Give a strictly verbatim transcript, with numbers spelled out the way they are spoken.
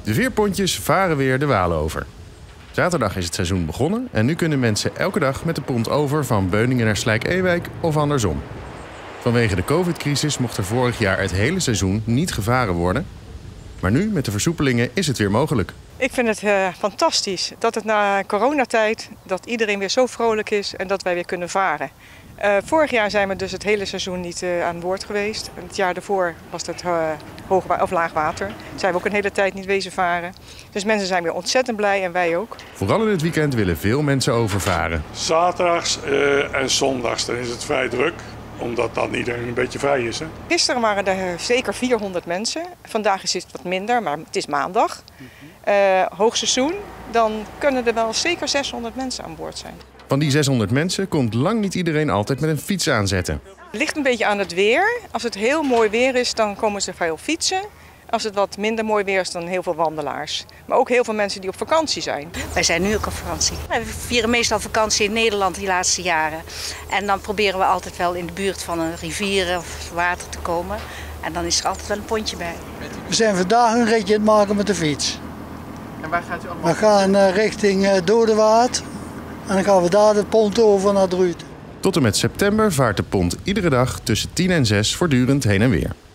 De veerpontjes varen weer de Waal over. Zaterdag is het seizoen begonnen en nu kunnen mensen elke dag met de pont over van Beuningen naar Slijk-Ewijk of andersom. Vanwege de covid-crisis mocht er vorig jaar het hele seizoen niet gevaren worden. Maar nu, met de versoepelingen, is het weer mogelijk. Ik vind het uh, fantastisch dat het na coronatijd, dat iedereen weer zo vrolijk is en dat wij weer kunnen varen. Uh, vorig jaar zijn we dus het hele seizoen niet uh, aan boord geweest. Het jaar daarvoor was het uh, hoog of laag water. Zijn we ook een hele tijd niet wezen varen. Dus mensen zijn weer ontzettend blij en wij ook. Vooral in het weekend willen veel mensen overvaren. Zaterdags uh, en zondags dan is het vrij druk, omdat dan iedereen een beetje vrij is. Hè? Gisteren waren er zeker vierhonderd mensen. Vandaag is het wat minder, maar het is maandag. Uh, hoogseizoen, dan kunnen er wel zeker zeshonderd mensen aan boord zijn. Van die zeshonderd mensen komt lang niet iedereen altijd met een fiets aanzetten. Het ligt een beetje aan het weer. Als het heel mooi weer is, dan komen ze veel fietsen. Als het wat minder mooi weer is, dan heel veel wandelaars. Maar ook heel veel mensen die op vakantie zijn. Wij zijn nu ook op vakantie. We vieren meestal vakantie in Nederland die laatste jaren. En dan proberen we altijd wel in de buurt van een rivier of water te komen. En dan is er altijd wel een pontje bij. We zijn vandaag een ritje aan het maken met de fiets. En waar gaat u allemaal? We gaan uh, richting uh, Dodewaard. En dan gaan we daar de pont over naar Druut. Tot en met september vaart de pont iedere dag tussen tien en zes voortdurend heen en weer.